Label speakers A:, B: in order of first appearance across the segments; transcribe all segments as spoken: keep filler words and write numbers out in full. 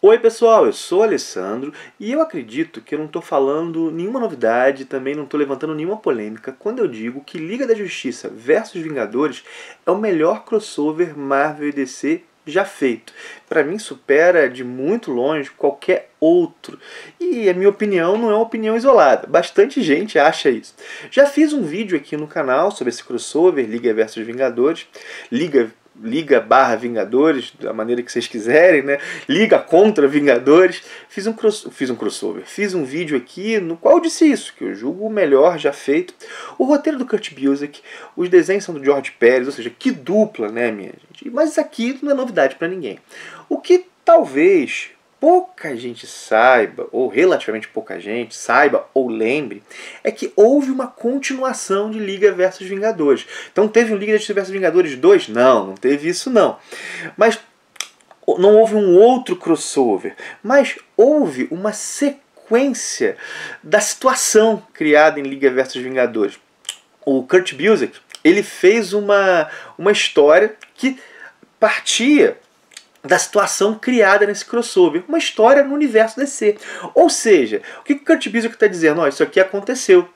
A: Oi pessoal, eu sou o Alessandro e eu acredito que eu não estou falando nenhuma novidade, também não estou levantando nenhuma polêmica quando eu digo que Liga da Justiça versus Vingadores é o melhor crossover Marvel e D C já feito. Para mim supera de muito longe qualquer outro. E a minha opinião não é uma opinião isolada, bastante gente acha isso. Já fiz um vídeo aqui no canal sobre esse crossover, Liga versus Vingadores, Liga Liga barra Vingadores, da maneira que vocês quiserem, né? Liga contra Vingadores. Fiz um, cross, fiz um crossover, fiz um vídeo aqui no qual eu disse isso, que eu julgo o melhor já feito. O roteiro do Kurt Busiek, os desenhos são do George Pérez, ou seja, que dupla, né, minha gente? Mas isso aqui não é novidade para ninguém. O que talvez pouca gente saiba, ou relativamente pouca gente saiba ou lembre, é que houve uma continuação de Liga versus Vingadores. Então teve um Liga versus Vingadores dois? Não, não teve isso não. Mas não houve um outro crossover, mas houve uma sequência da situação criada em Liga versus Vingadores. O Kurt Busiek, ele fez uma, uma história que partia da situação criada nesse crossover, uma história no universo D C. Ou seja, o que o Kurt Busiek está dizendo? Oh, isso aqui aconteceu.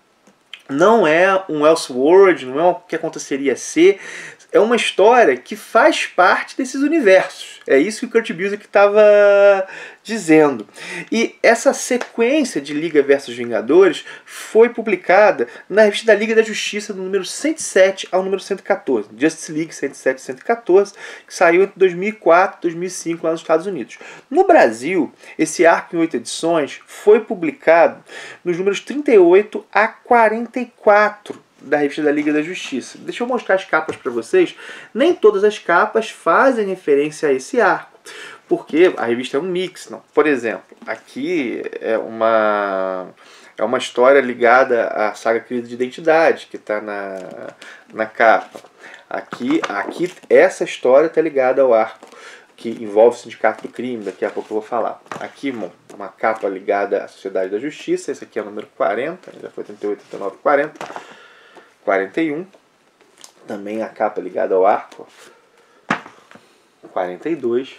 A: Não é um Elseworld, não é o que aconteceria ser, é uma história que faz parte desses universos. É isso que o Kurt Busiek estava dizendo. E essa sequência de Liga versus Vingadores foi publicada na revista da Liga da Justiça, do número cento e sete ao número cento e quatorze. Justice League cento e sete e cento e quatorze, que saiu entre dois mil e quatro e dois mil e cinco lá nos Estados Unidos. No Brasil, esse arco em oito edições foi publicado nos números trinta e oito a quarenta e quatro da revista da Liga da Justiça. Deixa eu mostrar as capas para vocês. Nem todas as capas fazem referência a esse arco, porque a revista é um mix. Não. Por exemplo, aqui é uma, é uma história ligada à saga Crise de Identidade, que está na, na capa. Aqui, aqui essa história está ligada ao arco que envolve o Sindicato do Crime, daqui a pouco eu vou falar. Aqui, uma capa ligada à Sociedade da Justiça, esse aqui é o número quarenta, já foi trinta e oito, trinta e nove, quarenta. quarenta e um, também a capa ligada ao arco, quarenta e dois,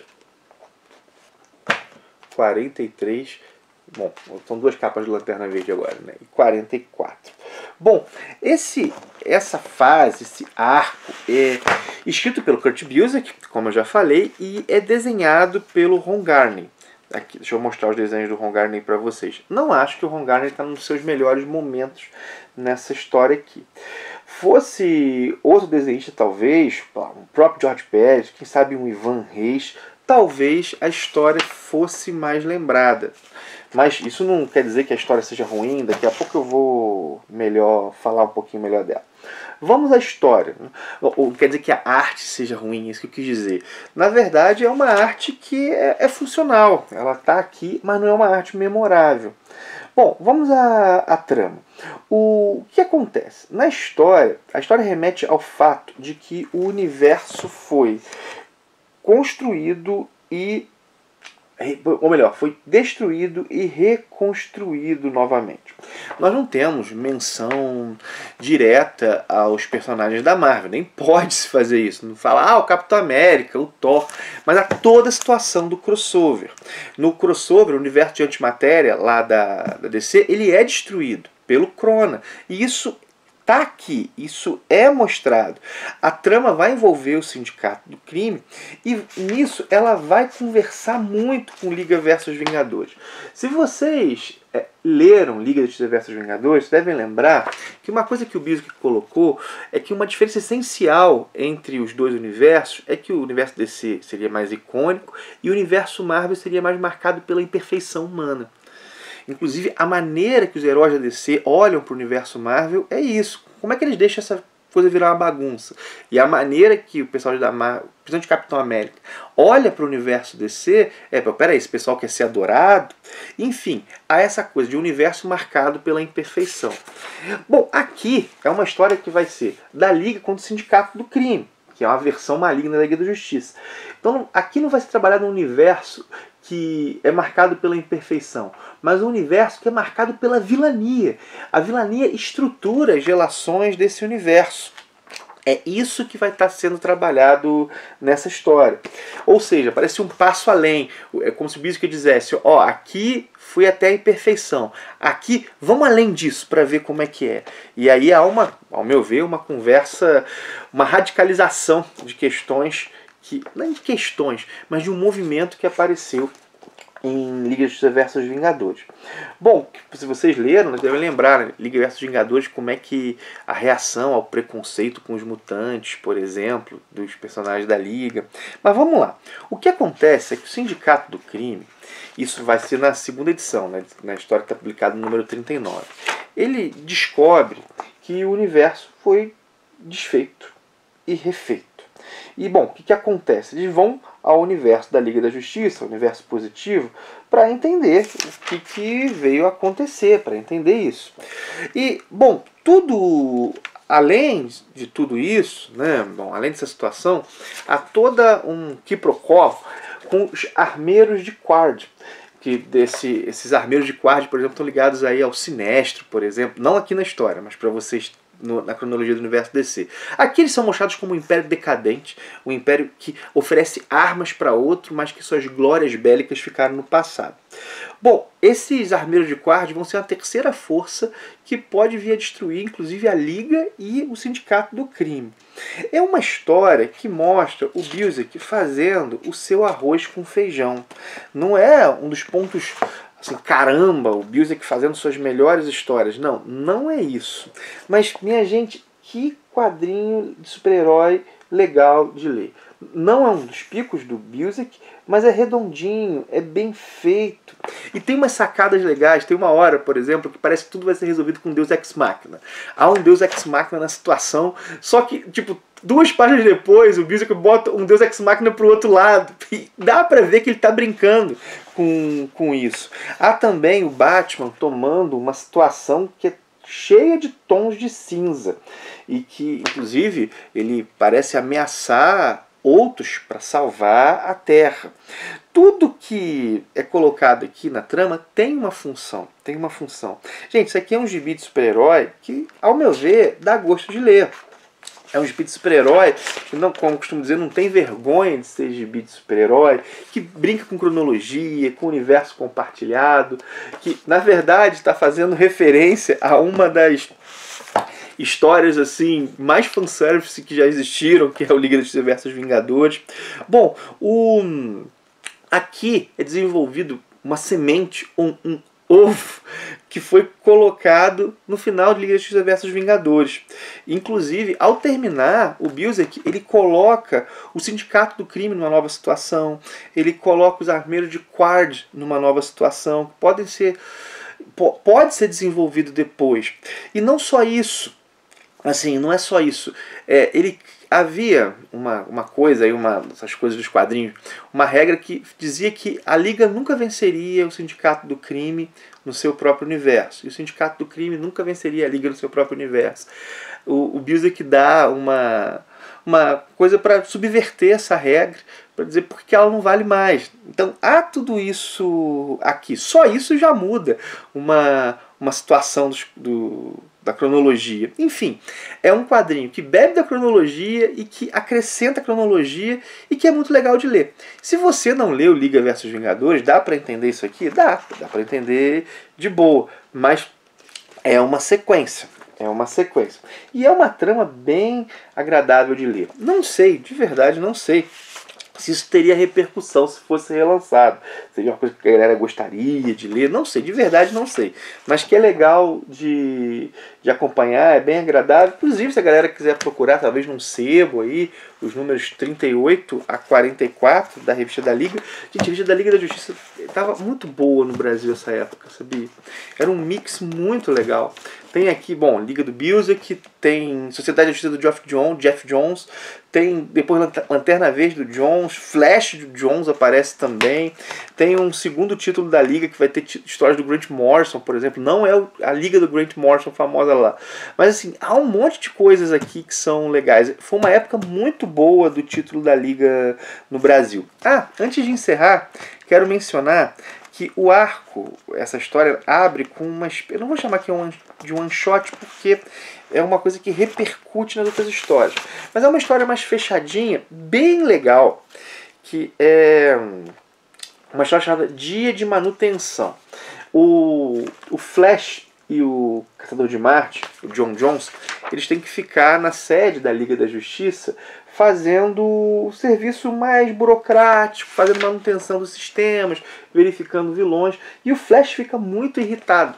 A: quarenta e três, bom, são duas capas de Lanterna Verde agora, né? E quarenta e quatro. Bom, esse, essa fase, esse arco é escrito pelo Kurt Busiek, como eu já falei, e é desenhado pelo Ron Garney. Aqui, deixa eu mostrar os desenhos do Ron Garney para vocês. Não acho que o Ron Garney está nos seus melhores momentos nessa história aqui. Fosse outro desenhista, talvez, o próprio George Pérez, quem sabe um Ivan Reis, talvez a história fosse mais lembrada. Mas isso não quer dizer que a história seja ruim, daqui a pouco eu vou melhor falar um pouquinho melhor dela. Vamos à história. Ou quer dizer que a arte seja ruim, é isso que eu quis dizer. Na verdade, é uma arte que é, é funcional. Ela está aqui, mas não é uma arte memorável. Bom, vamos à, à trama. O que acontece? Na história, a história remete ao fato de que o universo foi construído e... ou melhor, foi destruído e reconstruído novamente. Nós não temos menção direta aos personagens da Marvel, nem pode se fazer isso. Não fala, ah, o Capitão América, o Thor, mas a toda a situação do crossover. No crossover, o universo de antimatéria lá da, da D C, ele é destruído pelo Krona. E isso está aqui, isso é mostrado. A trama vai envolver o Sindicato do Crime e nisso ela vai conversar muito com Liga versus Vingadores. Se vocês é, leram Liga versus Vingadores, devem lembrar que uma coisa que o Busiek colocou é que uma diferença essencial entre os dois universos é que o universo D C seria mais icônico e o universo Marvel seria mais marcado pela imperfeição humana. Inclusive, a maneira que os heróis da D C olham para o universo Marvel é isso. Como é que eles deixam essa coisa virar uma bagunça? E a maneira que o pessoal da Marvel, principalmente Capitão América, olha para o universo D C é, peraí, esse pessoal quer ser adorado? Enfim, há essa coisa de um universo marcado pela imperfeição. Bom, aqui é uma história que vai ser da Liga contra o Sindicato do Crime, que é uma versão maligna da Liga da Justiça. Então, aqui não vai se trabalhar num universo que é marcado pela imperfeição, mas um universo que é marcado pela vilania. A vilania estrutura as relações desse universo. É isso que vai estar sendo trabalhado nessa história. Ou seja, parece um passo além. É como se o Bizik dissesse, ó, aqui fui até a imperfeição. Aqui, vamos além disso para ver como é que é. E aí há uma, ao meu ver, uma conversa, uma radicalização de questões, que não de questões, mas de um movimento que apareceu em Liga da Justiça versus Vingadores. Bom, se vocês leram, devem lembrar, né? Liga versus Vingadores, como é que a reação ao preconceito com os mutantes, por exemplo, dos personagens da Liga. Mas vamos lá. O que acontece é que o Sindicato do Crime, isso vai ser na segunda edição, né? Na história que está publicada no número trinta e nove, ele descobre que o universo foi desfeito e refeito. E, bom, o que, que acontece? Eles vão ao universo da Liga da Justiça, o universo positivo, para entender o que, que veio a acontecer, para entender isso. E, bom, tudo, além de tudo isso, né, bom, além dessa situação, há toda um quiprocó com os armeiros de Qward, que desse, esses armeiros de Qward, por exemplo, estão ligados aí ao Sinestro, por exemplo, não aqui na história, mas para vocês No, na cronologia do universo D C. Aqui eles são mostrados como um império decadente, um império que oferece armas para outro, mas que suas glórias bélicas ficaram no passado. Bom, esses armeiros de Qward vão ser a terceira força que pode vir a destruir, inclusive, a Liga e o Sindicato do Crime. É uma história que mostra o Bizik fazendo o seu arroz com feijão. Não é um dos pontos... assim, caramba, o Bizik fazendo suas melhores histórias. Não, não é isso. Mas, minha gente, que quadrinho de super-herói legal de ler. Não é um dos picos do Bizik, mas é redondinho, é bem feito. E tem umas sacadas legais. Tem uma hora, por exemplo, que parece que tudo vai ser resolvido com Deus Ex Machina. Há um Deus Ex Machina na situação, só que, tipo, duas páginas depois, o Bizik bota um Deus Ex Machina pro outro lado. E dá pra ver que ele tá brincando com, com isso. Há também o Batman tomando uma situação que é cheia de tons de cinza. E que, inclusive, ele parece ameaçar outros para salvar a Terra. Tudo que é colocado aqui na trama tem uma função. Tem uma função. Gente, isso aqui é um gibi de super-herói que, ao meu ver, dá gosto de ler. É um gibi de super-herói que, não, como eu costumo dizer, não tem vergonha de ser gibi de super-herói, que brinca com cronologia, com universo compartilhado, que, na verdade, está fazendo referência a uma das histórias assim mais fanservice que já existiram, que é o Liga da Justiça versus Vingadores. Bom, o... aqui é desenvolvido uma semente, um, um ovo que foi colocado no final de Liga da Justiça versus Vingadores. Inclusive, ao terminar, o Bizik, ele coloca o Sindicato do Crime numa nova situação, ele coloca os armeiros de Qward numa nova situação, que podem ser, pode ser desenvolvido depois. E não só isso, assim, não é só isso. É, ele havia uma, uma coisa, aí uma essas coisas dos quadrinhos, uma regra que dizia que a Liga nunca venceria o Sindicato do Crime no seu próprio universo. E o Sindicato do Crime nunca venceria a Liga no seu próprio universo. O, o Bizik dá uma, uma coisa para subverter essa regra, para dizer porque ela não vale mais. Então há tudo isso aqui. Só isso já muda uma, uma situação do, do da cronologia. Enfim, é um quadrinho que bebe da cronologia e que acrescenta a cronologia e que é muito legal de ler. Se você não leu Liga versus Vingadores, dá para entender isso aqui? Dá, dá para entender de boa, mas é uma sequência. É uma sequência. E é uma trama bem agradável de ler. Não sei, de verdade não sei se isso teria repercussão se fosse relançado. Seria uma coisa que a galera gostaria de ler. Não sei, de verdade não sei. Mas que é legal de, de acompanhar, é bem agradável. Inclusive, se a galera quiser procurar, talvez num sebo aí, os números trinta e oito a quarenta e quatro da revista da Liga. Gente, a revista da Liga da Justiça estava muito boa no Brasil nessa época, sabia? Era um mix muito legal. Tem aqui, bom, Liga do Bizik, tem Sociedade da Justiça do Geoff Jones, Jeff Jones, tem depois Lanterna Verde do Jones, Flash do Jones aparece também, tem um segundo título da Liga que vai ter histórias do Grant Morrison, por exemplo, não é a Liga do Grant Morrison famosa lá, mas assim, há um monte de coisas aqui que são legais. Foi uma época muito boa do título da Liga no Brasil. Ah, antes de encerrar, quero mencionar que o arco, essa história abre com uma... Eu não vou chamar aqui de one shot, porque é uma coisa que repercute nas outras histórias. Mas é uma história mais fechadinha, bem legal, que é uma história chamada Dia de Manutenção. O, o Flash e o Caçador de Marte, o John Jones, eles têm que ficar na sede da Liga da Justiça fazendo o serviço mais burocrático, fazendo manutenção dos sistemas, verificando vilões. E o Flash fica muito irritado.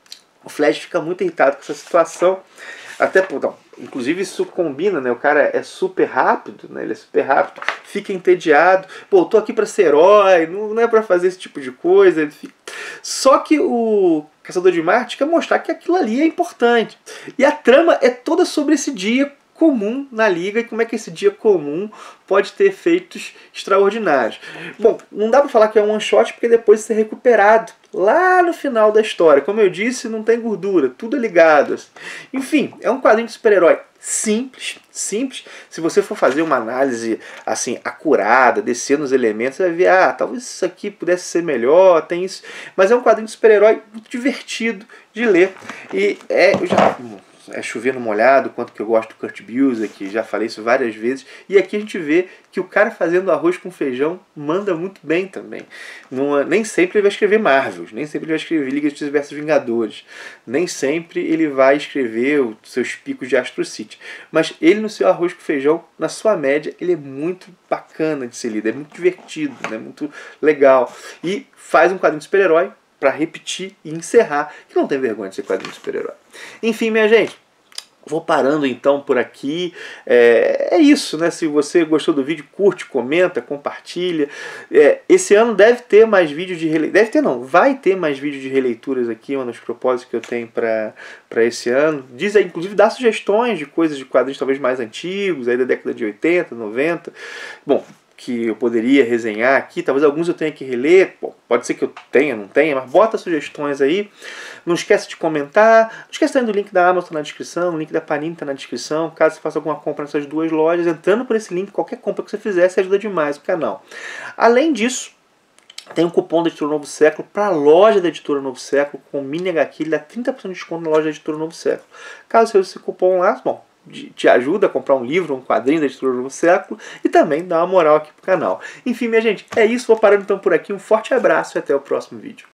A: O Flash fica muito irritado com essa situação. Até, não, inclusive isso combina, né? O cara é super rápido, né? Ele é super rápido, fica entediado. Pô, eu tô aqui pra ser herói, não, não é pra fazer esse tipo de coisa. Ele fica... Só que o Caçador de Marte quer mostrar que aquilo ali é importante. E a trama é toda sobre esse dia comum na Liga e como é que esse dia comum pode ter efeitos extraordinários. Bom, não dá pra falar que é um one shot porque depois isso é recuperado lá no final da história. Como eu disse, não tem gordura, tudo é ligado. Assim. Enfim, é um quadrinho de super-herói simples, simples. Se você for fazer uma análise assim acurada, descer nos elementos, você vai ver, ah, talvez isso aqui pudesse ser melhor, tem isso. Mas é um quadrinho de super-herói muito divertido de ler. E é, eu já... é chover no molhado, quanto que eu gosto do Kurt Busiek, já falei isso várias vezes. E aqui a gente vê que o cara fazendo arroz com feijão manda muito bem também. Não, nem sempre ele vai escrever Marvels, nem sempre ele vai escrever Liga de versus Vingadores, nem sempre ele vai escrever os seus picos de Astro City. Mas ele no seu arroz com feijão, na sua média, ele é muito bacana de ser lido, é muito divertido, né? Muito legal. E faz um quadrinho de super-herói para repetir e encerrar, que não tem vergonha de ser quadrinho de super-herói. Enfim, minha gente, vou parando então por aqui. É, é isso, né? Se você gostou do vídeo, curte, comenta, compartilha. É, esse ano deve ter mais vídeos de releitura. Deve ter não, vai ter mais vídeos de releituras aqui, um dos propósitos que eu tenho para esse ano. Diz aí, inclusive, dá sugestões de coisas de quadrinhos talvez mais antigos, aí da década de oitenta, noventa. Bom, que eu poderia resenhar aqui, talvez alguns eu tenha que reler, pô, pode ser que eu tenha, não tenha, mas bota sugestões aí, não esquece de comentar, não esquece também do link da Amazon na descrição, o link da Panini está na descrição, caso você faça alguma compra nessas duas lojas, entrando por esse link, qualquer compra que você fizer, você ajuda demais o canal. Além disso, tem um cupom da Editora Novo Século para a loja da Editora Novo Século, com mini agá quê, ele dá trinta por cento de desconto na loja da Editora Novo Século. Caso você use esse cupom lá, bom, te ajuda a comprar um livro, um quadrinho da Editora Novo Século e também dá uma moral aqui pro canal. Enfim, minha gente, é isso. Vou parando então por aqui. Um forte abraço e até o próximo vídeo.